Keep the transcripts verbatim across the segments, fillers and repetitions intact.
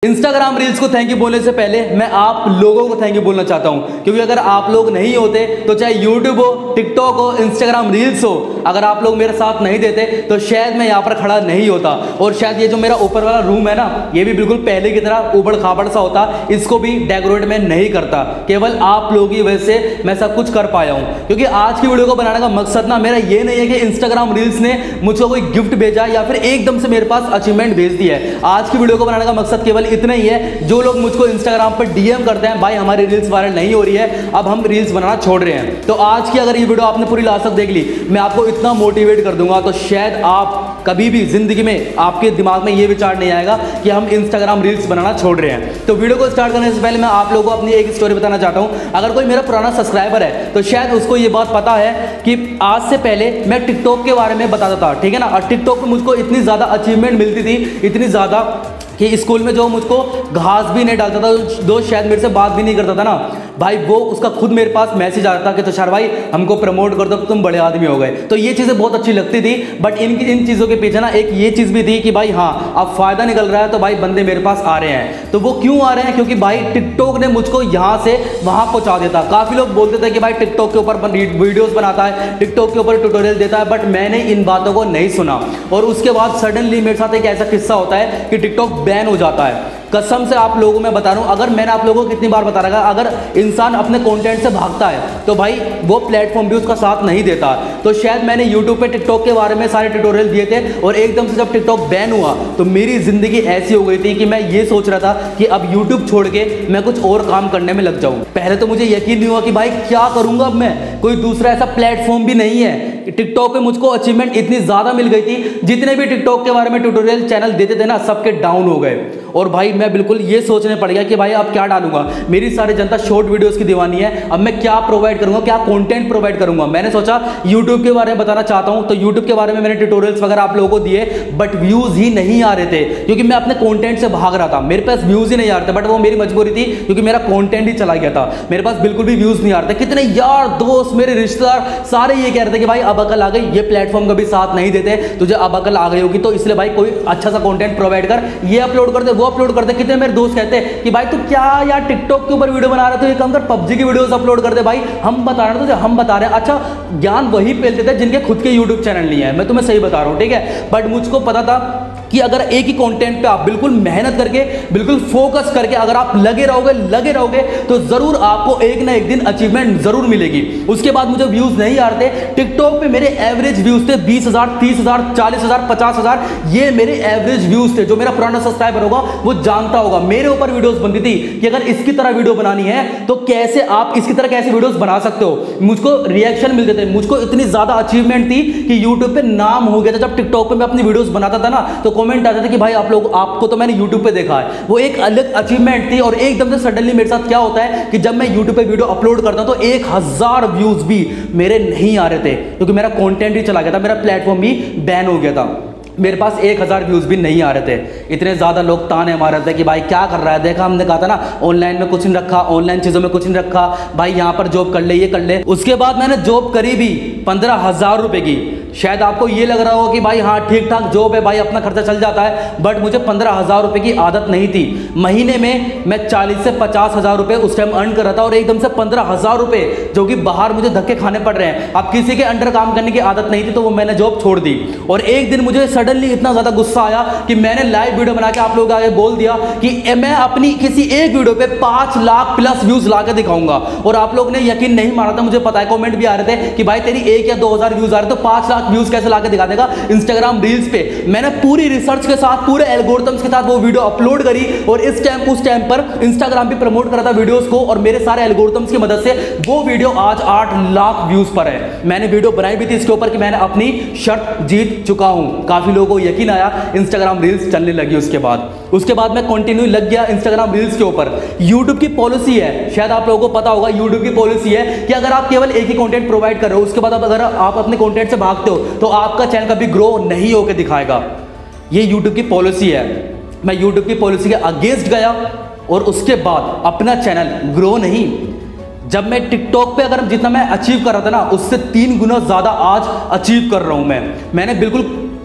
Instagram reels को thank you बोलने से पहले मैं आप लोगों को थैंक यू बोलना चाहता हूं, क्योंकि अगर आप लोग नहीं होते तो चाहे यूट्यूब हो, टिकटॉक हो, इंस्टाग्राम रील्स हो, अगर आप लोग मेरे साथ नहीं देते तो शायद मैं यहाँ पर खड़ा नहीं होता। और शायद ये जो मेरा ऊपर वाला रूम है ना, ये भी बिल्कुल पहले की तरह उबड़ खाबड़ सा होता, इसको भी डेकोरेट में नहीं करता। केवल आप लोगों की वजह से मैं सब कुछ कर पाया हूँ। क्योंकि आज की वीडियो को बनाने का मकसद ना मेरा ये नहीं है कि इंस्टाग्राम रील्स ने मुझको कोई गिफ्ट भेजा या फिर एकदम से मेरे पास अचीवमेंट भेज दी है। आज की वीडियो को बनाने का मकसद केवल इतना ही है, जो लोग मुझको इंस्टाग्राम पर डीएम करते हैं, भाई हमारी रील्स वायरल नहीं हो रही है, अब हम रील्स बनाना छोड़ रहे हैं, तो आज की अगर ये वीडियो आपने पूरी लास्ट तक देख ली, मैं आपको इतना मोटिवेट कर दूंगा तो शायद आप कभी भी जिंदगी में आपके दिमाग में ये विचार नहीं आएगा कि हम इंस्टाग्राम रील्स बनाना छोड़ रहे हैं। तो वीडियो को स्टार्ट करने से पहले मैं आप लोगों को अपनी एक स्टोरी बताना चाहता हूं। अगर कोई मेरा पुराना सब्सक्राइबर है तो शायद उसको ये बात पता है कि आज से पहले मैं टिकटॉक के बारे में बताता था, ठीक है ना। और टिकटॉक पे मुझको इतनी ज़्यादा अचीवमेंट मिलती थी, इतनी ज़्यादा कि स्कूल में जो मुझको घास भी नहीं डालता था, दोस्त शायद मेरे से बात भी नहीं करता था ना भाई, वो उसका खुद मेरे पास मैसेज आता था कि तुषार भाई हमको प्रमोट कर दो, तुम बड़े आदमी हो गए। तो ये चीज़ें बहुत अच्छी लगती थी। बट इन इन चीज़ों के पीछे ना एक ये चीज़ भी थी कि भाई हाँ अब फ़ायदा निकल रहा है, तो भाई बंदे मेरे पास आ रहे हैं। तो वो क्यों आ रहे हैं? क्योंकि भाई टिकटॉक ने मुझको यहाँ से वहाँ पहुँचा देता। काफ़ी लोग बोलते थे कि भाई टिकटॉक के ऊपर वीडियोज़ बनाता है, टिकटॉक के ऊपर ट्यूटोरियल देता है, बट मैंने इन बातों को नहीं सुना। और उसके बाद सडनली मेरे साथ एक ऐसा किस्सा होता है कि टिकटॉक बैन हो जाता है। कसम से आप लोगों में बता रहा हूं, अगर मैंने आप लोगों को कितनी बार बता रखा, अगर इंसान अपने कंटेंट से भागता है तो भाई वो प्लेटफॉर्म भी उसका साथ नहीं देता। तो शायद मैंने यूट्यूब पे टिकटॉक के बारे में सारे ट्यूटोरियल दिए थे, और एकदम से जब टिकटॉक बैन हुआ तो मेरी जिंदगी ऐसी हो गई थी कि मैं ये सोच रहा था कि अब यूट्यूब छोड़ के मैं कुछ और काम करने में लग जाऊं। पहले तो मुझे यकीन नहीं हुआ कि भाई क्या करूंगा अब मैं, कोई दूसरा ऐसा प्लेटफॉर्म भी नहीं है। टिकटॉक पे मुझको अचीवमेंट इतनी ज़्यादा मिल गई थी, जितने भी टिकटॉक के बारे में ट्यूटोरियल चैनल देते थे ना, सबके डाउन हो गए। और भाई मैं बिल्कुल ये सोचने पड़ गया कि भाई अब क्या डालूंगा, मेरी सारी जनता शॉर्ट वीडियोस की दीवानी है, अब मैं क्या प्रोवाइड करूंगा, क्या कंटेंट प्रोवाइड करूंगा। मैंने सोचा यूट्यूब के बारे में बताना चाहता हूं, तो यूट्यूब के बारे में मैंने ट्यूटोरियल्स वगैरह आप लोगों को दिए, बट व्यूज़ ही नहीं आ रहे थे, क्योंकि मैं अपने कॉन्टेंट से भाग रहा था। मेरे पास व्यूज़ ही नहीं आ रहे थे, बट वो मेरी मजबूरी थी, क्योंकि मेरा कॉन्टेंट ही चला गया था, मेरे पास बिल्कुल भी व्यूज़ नहीं आ रहे थे। कितने यार दोस्त, मेरे रिश्तेदार सारे ये कह रहे थे कि भाई अब अकल आ गई, ये प्लेटफॉर्म कभी साथ नहीं देते, तुझे अब अकल आ गई होगी, तो इसलिए भाई कोई अच्छा सा कंटेंट प्रोवाइड कर, ये अपलोड कर दे, वो अपलोड कर दे। कितने मेरे दोस्त कहते हैं कि भाई तू क्या यार टिकटॉक के ऊपर वीडियो बना रहा है, तो ये कम कर पबजी की वीडियोस अपलोड कर दे। भाई हम बता रहे हैं तुझे, हम बता रहे हैं। अच्छा ज्ञान वही फैलते थे जिनके खुद के यूट्यूब चैनल नहीं है, मैं तुम्हें सही बता रहा हूँ, ठीक है। बट मुझको पता था कि अगर एक ही कंटेंट पे आप बिल्कुल मेहनत करके, बिल्कुल फोकस करके अगर आप लगे रहोगे लगे रहोगे तो जरूर आपको एक ना एक दिन अचीवमेंट जरूर मिलेगी। उसके बाद मुझे व्यूज नहीं आ रहे थे। टिकटॉक पे मेरे एवरेज व्यूज थे बीस हजार, तीस हजार, चालीस हजार, पचास हजार, ये मेरे एवरेज व्यूज थे। जो मेरा पुराना सब्सक्राइबर होगा वो जानता होगा, मेरे ऊपर वीडियोस बनती थी कि अगर इसकी तरह वीडियो बनानी है तो कैसे आप इसकी तरह कैसे वीडियोस बना सकते हो। मुझको रिएक्शन मिलते थे, मुझको इतनी ज्यादा अचीवमेंट थी कि यूट्यूब पे नाम हो गया था। जब टिकटॉक पे मैं अपनी वीडियोस बनाता था ना, तो कमेंट आते थे कि भाई आप लोग, आपको तो मैंने यूट्यूब पे देखा है। वो एक अलग अचीवमेंट थी। और एकदम से सडनली मेरे साथ क्या होता है कि जब मैं यूट्यूब पे वीडियो अपलोड करता हूं तो एक हजार व्यूज भी मेरे नहीं आ रहे थे, क्योंकि मेरा कंटेंट ही चला गया था, मेरा प्लेटफॉर्म भी बैन हो गया था। मेरे पास एक हज़ार व्यूज़ भी नहीं आ रहे थे। इतने ज़्यादा लोग ताने मार रहे थे कि भाई क्या कर रहा है, देखा हमने कहा था ना ऑनलाइन में कुछ नहीं रखा, ऑनलाइन चीज़ों में कुछ नहीं रखा, भाई यहाँ पर जॉब कर ले, ये कर ले। उसके बाद मैंने जॉब करी भी पंद्रह हज़ार रुपये की। शायद आपको ये लग रहा हो कि भाई हाँ ठीक ठाक जॉब है, भाई अपना खर्चा चल जाता है, बट मुझे पंद्रह हज़ार रुपये की आदत नहीं थी। महीने में मैं चालीस से पचास हज़ार रुपये उस टाइम अर्न कर रहा था, और एकदम से पंद्रह हज़ार रुपये जो कि बाहर मुझे धक्के खाने पड़ रहे हैं। अब किसी के अंडर काम करने की आदत नहीं थी, तो वो मैंने जॉब छोड़ दी। और एक दिन मुझे सडनली इतना ज़्यादा गुस्सा आया कि मैंने लाइव वीडियो बना के आप लोगों के आगे बोल दिया कि मैं अपनी किसी एक वीडियो पे पाँच लाख प्लस व्यूज ला के दिखाऊंगा। और आप लोग ने यकीन नहीं माना था, मुझे पता है, कमेंट भी आ रहे थे कि भाई तेरी एक या दो हज़ार व्यूज आ रहे तो पाँच लाख व्यूज कैसे ला के दिखा देगा इंस्टाग्राम रील्स पे। मैंने पूरी रिसर्च के साथ, पूरे एल्गोरिथम्स के साथ वो वीडियो अपलोड करी, और इस टाइम उस टाइम पर इंस्टाग्राम भी प्रमोट कर रहा था वीडियोस को, और मेरे सारे एल्गोरिथम्स की मदद से वो वीडियो आज आठ लाख व्यूज पर है। मैंने वीडियो बनाई भी थी इसके ऊपर कि मैंने अपनी शर्त जीत चुका हूं। काफी लोगों को यकीन आया, इंस्टाग्राम रील्स चलने लगी। उसके बाद उसके बाद मैं कंटिन्यू लग गया इंस्टाग्राम रील्स के ऊपर। यूट्यूब की पॉलिसी है, शायद आप लोगों को पता होगा, यूट्यूब की पॉलिसी है कि अगर आप केवल एक ही कंटेंट प्रोवाइड कर रहे हो, उसके बाद अगर आप अपने कंटेंट से भागते हो तो आपका चैनल कभी ग्रो नहीं होकर दिखाएगा। ये यूट्यूब की पॉलिसी है। मैं यूट्यूब की पॉलिसी के अगेंस्ट गया, और उसके बाद अपना चैनल ग्रो नहीं, जब मैं टिकटॉक पे अगर जितना मैं अचीव कर रहा था ना, उससे तीन गुना ज्यादा आज अचीव कर रहा हूं। मैं मैंने बिल्कुल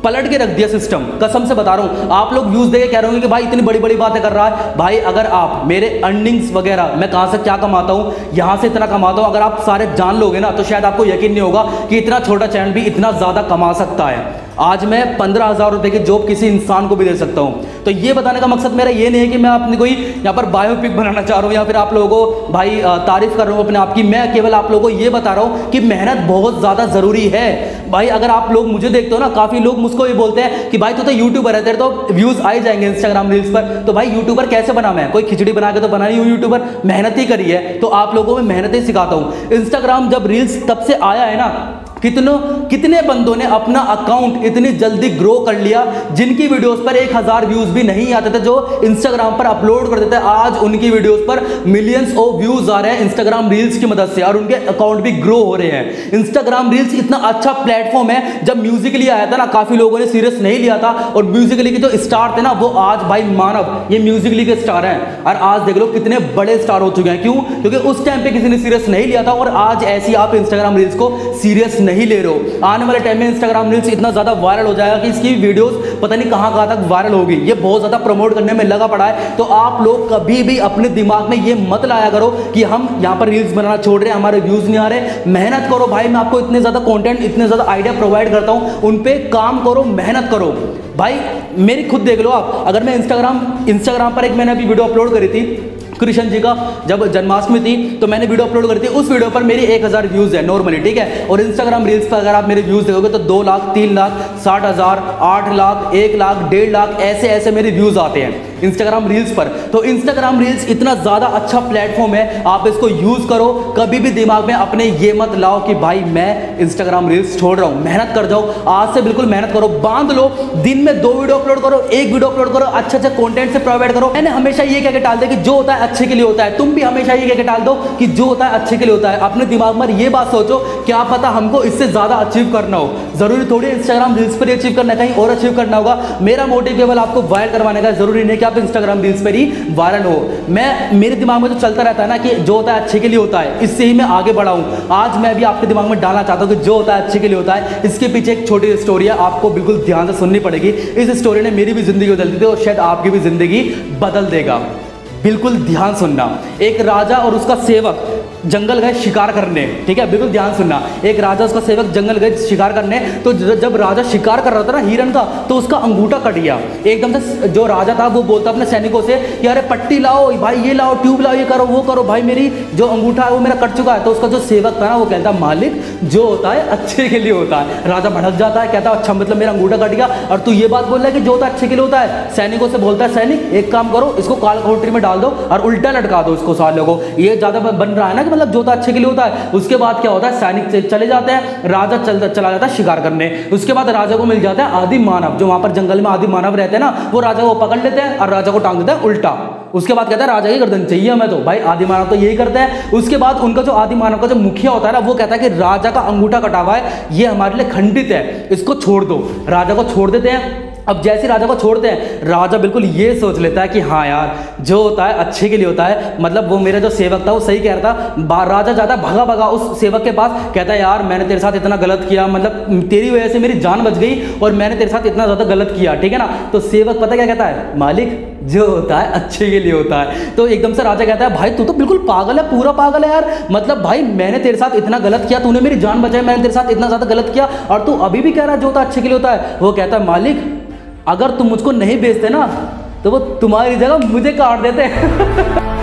पलट के रख दिया सिस्टम, कसम से बता रहा हूं। आप लोग व्यूज देके कह रहे होंगे कि भाई इतनी बड़ी बड़ी बातें कर रहा है। भाई अगर आप मेरे अर्निंग्स वगैरह, मैं कहां से क्या कमाता हूं, यहां से इतना कमाता हूं, अगर आप सारे जान लोगे ना तो शायद आपको यकीन नहीं होगा कि इतना छोटा चैनल भी इतना ज्यादा कमा सकता है। आज मैं पंद्रह हजार रुपए की जॉब किसी इंसान को भी दे सकता हूं। तो ये बताने का मकसद मेरा ये नहीं है कि मैं अपनी कोई यहाँ पर बायोपिक बनाना चाह रहा हूं या फिर आप लोगों को भाई तारीफ कर रहा हूं अपने आप की। मैं केवल आप लोगों को ये बता रहा हूं कि मेहनत बहुत ज्यादा जरूरी है। भाई अगर आप लोग मुझे देखते हो ना, काफी लोग मुझको ये बोलते हैं कि भाई तू तो यूट्यूबर है, तेरे तो व्यूज आ ही जाएंगे इंस्टाग्राम रील्स पर। तो भाई यूट्यूबर कैसे बना? मैं कोई खिचड़ी बना के तो बना नहीं हूं यूट्यूबर, मेहनत ही करी है। तो आप लोगों को मैं मेहनत ही सिखाता हूं। इंस्टाग्राम जब रील्स तब से आया है ना, कितनों कितने बंदों ने अपना अकाउंट इतनी जल्दी ग्रो कर लिया, जिनकी वीडियोस पर एक हजार व्यूज भी नहीं आते थे, जो इंस्टाग्राम पर अपलोड कर देते, आज उनकी वीडियोस पर मिलियंस ऑफ व्यूज आ रहे हैं इंस्टाग्राम रील्स की मदद से, और उनके अकाउंट भी ग्रो हो रहे हैं। इंस्टाग्राम रील्स इतना अच्छा प्लेटफॉर्म है। जब म्यूजिकली आया था ना, काफी लोगों ने सीरियस नहीं लिया था, और म्यूजिकली के जो स्टार थे ना, वो आज भाई मानव ये म्यूजिकली के स्टार हैं, और आज देख लो कितने बड़े स्टार हो चुके हैं। क्यों? क्योंकि उस टाइम पे किसी ने सीरियस नहीं लिया था, और आज ऐसी आप इंस्टाग्राम रील्स को सीरियस नहीं ले रहे हो। आने वाले टाइम में इंस्टाग्राम रील्स इतना ज्यादा वायरल हो जाएगा कि इसकी वीडियोस पता नहीं कहां कहां तक वायरल होगी। ये बहुत ज्यादा प्रमोट करने में लगा पड़ा है। तो आप लोग कभी भी अपने दिमाग में ये मत लाया करो कि हम यहां पर रील्स बनाना छोड़ रहे हैं, हमारे व्यूज नहीं आ रहे। मेहनत करो भाई, मैं आपको इतने ज्यादा कंटेंट, इतने ज्यादा आइडिया प्रोवाइड करता हूं, उन पे काम करो, मेहनत करो। भाई मेरी खुद देख लो आप, अगर मैं इंस्टाग्राम इंस्टाग्राम पर एक मैंने अभी वीडियो अपलोड करी थी कृष्ण जी का, जब जन्माष्टमी थी तो मैंने वीडियो अपलोड करी थी। उस वीडियो पर मेरी एक हज़ार व्यूज़ है नॉर्मली, ठीक है। और इंस्टाग्राम रील्स पर अगर आप मेरे व्यूज़ देखोगे तो दो लाख, तीन लाख, साठ हज़ार, आठ लाख, एक लाख, डेढ़ लाख, ऐसे ऐसे मेरे व्यूज़ आते हैं इंस्टाग्राम रील्स पर। तो इंस्टाग्राम रील्स इतना ज़्यादा अच्छा प्लेटफॉर्म है, आप इसको यूज़ करो। कभी भी दिमाग में अपने ये मत लाओ कि भाई मैं इंस्टाग्राम रील्स छोड़ रहा हूँ। मेहनत कर जाओ, आज से बिल्कुल मेहनत करो, बांध लो। दिन में दो वीडियो अपलोड करो, एक वीडियो अपलोड करो, अच्छे अच्छे कंटेंट से प्रोवाइड करो। मैंने हमेशा ये कह के टाल दिया कि जो होता है अच्छे के लिए होता है। तुम भी हमेशा ये कह के टाल दो कि जो होता है अच्छे के लिए होता है। अपने दिमाग में ये बात सोचो, क्या पता हमको इससे ज्यादा अचीव करना हो। जरूरी थोड़ी इंस्टाग्राम रील्स पर अचीव करना, कहीं और अचीव करना होगा। मेरा मोटिव केवल आपको वायरल करवाने का, जरूरी नहीं कि आप इंस्टाग्राम रील्स पर ही वायरल हो। मैं मेरे दिमाग में तो चलता रहता है ना कि जो होता है अच्छे के लिए होता है, इससे ही मैं आगे बढ़ा हूं। आज मैं भी आपके दिमाग में डालना चाहता हूं कि जो होता है अच्छे के लिए होता है। इसके पीछे एक छोटी स्टोरी है, आपको बिल्कुल ध्यान से सुननी पड़ेगी। इस स्टोरी ने मेरी भी जिंदगी बदल दी थी, और शायद आपकी भी जिंदगी बदल देगा। बिल्कुल ध्यान सुनना। एक राजा और उसका सेवक जंगल गए शिकार करने, ठीक है, बिल्कुल ध्यान सुनना। एक राजा उसका सेवक जंगल गए शिकार करने, तो जब राजा शिकार कर रहा था ना हिरन का, तो उसका अंगूठा कट गया एकदम से। जो राजा था वो बोलता अपने सैनिकों से कि अरे पट्टी लाओ भाई, ये लाओ, ट्यूब लाओ, ये करो, वो करो, भाई मेरी जो अंगूठा है वो मेरा कट चुका है। तो उसका जो सेवक था ना, वो कहता मालिक जो होता है अच्छे के लिए होता है। राजा भड़क जाता है, कहता अच्छा मतलब मेरा अंगूठा कट गया और तू ये बात बोल रहा है कि जो होता है अच्छे के लिए होता है। सैनिकों से बोलता है सैनिक एक काम करो, इसको काल कोठरी में डाल दो और उल्टा लटका दो इसको सालों को। ये ज्यादा बन रहा है ना कि मतलब जो होता है अच्छे के लिए होता है। उसके बाद क्या होता है, सैनिक चले जाते हैं, राजा चल चला जाता है शिकार करने। उसके बाद राजा को मिल जाता है आदि मानव, जो वहां पर जंगल में आदि मानव रहते हैं ना, वो राजा को पकड़ लेते हैं और राजा को टांग देते हैं उल्टा। उसके बाद कहता है राजा की गर्दन चाहिए हमें। तो भाई आदि मानव तो यही करते हैं। उसके बाद उनका जो आदि मानव का जो मुखिया होता है ना, वो कहता है कि राजा का अंगूठा कटा हुआ है, ये हमारे लिए खंडित है, इसको छोड़ दो। राजा को छोड़ देते हैं। अब जैसे राजा को छोड़ते हैं, राजा बिल्कुल ये सोच लेता है कि हाँ यार जो होता है अच्छे के लिए होता है, मतलब वो मेरा जो सेवक था वो सही कह रहा था। राजा जाता है भगा भगा उस सेवक के पास, कहता है यार मैंने तेरे साथ इतना गलत किया, मतलब तेरी वजह से मेरी जान बच गई और मैंने तेरे साथ इतना ज़्यादा गलत किया, ठीक है ना। तो सेवक पता क्या कहता है, मालिक जो होता है अच्छे के लिए होता है। तो एकदम से राजा कहता है भाई तू तो बिल्कुल पागल है, पूरा पागल है यार, मतलब भाई मैंने तेरे साथ इतना गलत किया, तूने मेरी जान बचाई, मैंने तेरे साथ इतना ज़्यादा गलत किया और तू अभी भी कह रहा है जो होता है अच्छे के लिए होता है। वो कहता है मालिक अगर तुम मुझको नहीं बेचते ना तो वो तुम्हारी जगह मुझे काट देते